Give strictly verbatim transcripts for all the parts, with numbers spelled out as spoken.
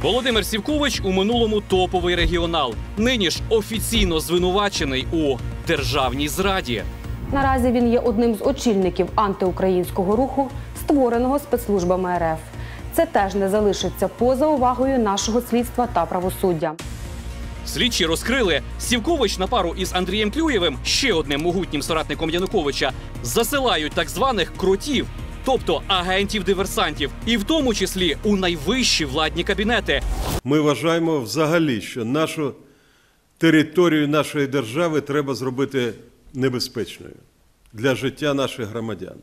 Володимир Сівкович у минулому топовий регіонал. Нині ж офіційно звинувачений у державній зраді. Наразі він є одним з очільників антиукраїнського руху, створеного спецслужбами РФ. Це теж не залишиться поза увагою нашого слідства та правосуддя. Слідчі розкрили, Сівкович на пару із Андрієм Клюєвим, ще одним могутнім соратником Януковича, засилають так званих кротів, тобто агентів-диверсантів, і в тому числі у найвищі владні кабінети. Ми вважаємо взагалі, що нашу територію нашої держави треба зробити небезпечною для життя наших громадян.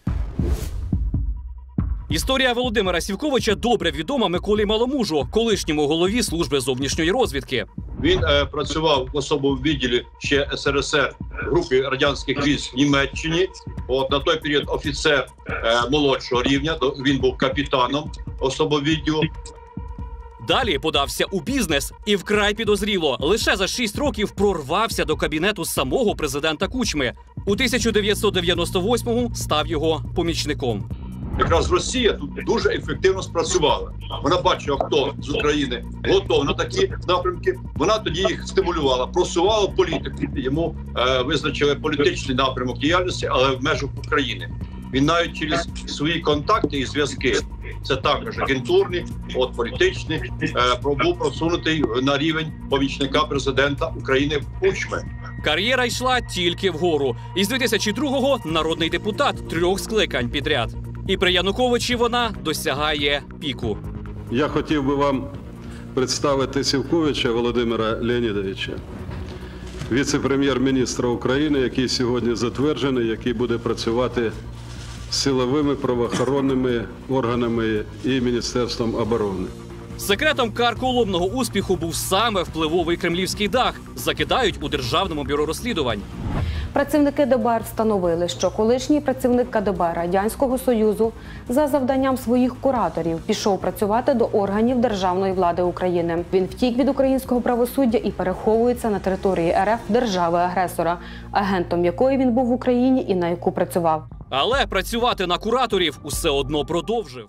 Історія Володимира Сівковича добре відома Миколі Маломужу, колишньому голові служби зовнішньої розвідки. Він е, працював в особовому відділі ще ес ер ес ер групи радянських військ в Німеччині. От на той період офіцер е, молодшого рівня, він був капітаном особового відділу. Далі подався у бізнес і вкрай підозріло. Лише за шість років прорвався до кабінету самого президента Кучми. У тисяча дев'ятсот дев'яносто восьмому став його помічником. Якраз Росія тут дуже ефективно спрацювала. Вона бачила, хто з України готовий на такі напрямки. Вона тоді їх стимулювала, просувала політику. Йому е, визначили політичний напрямок діяльності, але в межах України. Він навіть через свої контакти і зв'язки, це також агентурні, от політичні, е, був просунутий на рівень помічника президента України Кучми. Кар'єра йшла тільки вгору. І з дві тисячі другого народний депутат трьох скликань підряд. І при Януковичі вона досягає піку. Я хотів би вам представити Сівковича Володимира Леонідовича, віце-прем'єр-міністра України, який сьогодні затверджений, який буде працювати з силовими правоохоронними органами і Міністерством оборони. Секретом карколомного успіху був саме впливовий кремлівський дах. Закидають у Державному бюро розслідувань. Працівники де бе ер встановили, що колишній працівник ка де бе Радянського Союзу за завданням своїх кураторів пішов працювати до органів державної влади України. Він втік від українського правосуддя і переховується на території ер еф держави-агресора, агентом якої він був в Україні і на яку працював. Але працювати на кураторів усе одно продовжив.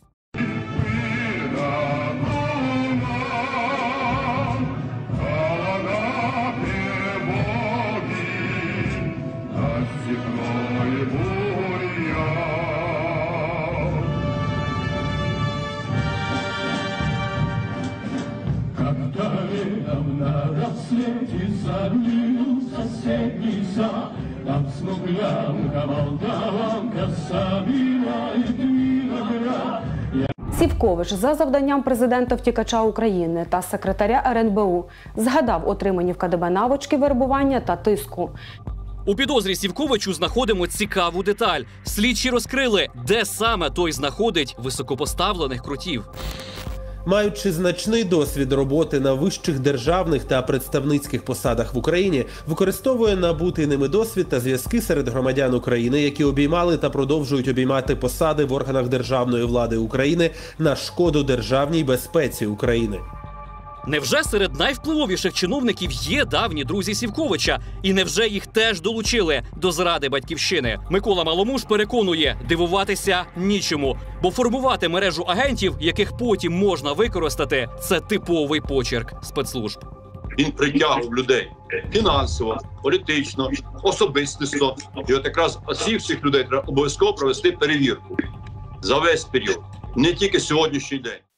Сівкович за завданням президента-втікача України та секретаря ер ен бе у згадав отримані в ка де бе навички вербування та тиску. У підозрі Сівковичу знаходимо цікаву деталь. Слідчі розкрили, де саме той знаходить високопоставлених крутів. Маючи значний досвід роботи на вищих державних та представницьких посадах в Україні, використовує набутий ними досвід та зв'язки серед громадян України, які обіймали та продовжують обіймати посади в органах державної влади України на шкоду державній безпеці України. Невже серед найвпливовіших чиновників є давні друзі Сівковича? І невже їх теж долучили до зради батьківщини? Микола Маломуж переконує, дивуватися нічому. Бо формувати мережу агентів, яких потім можна використати, це типовий почерк спецслужб. Він притягував людей фінансово, політично, особистісно. І от якраз всіх цих людей треба обов'язково провести перевірку за весь період, не тільки сьогоднішній день.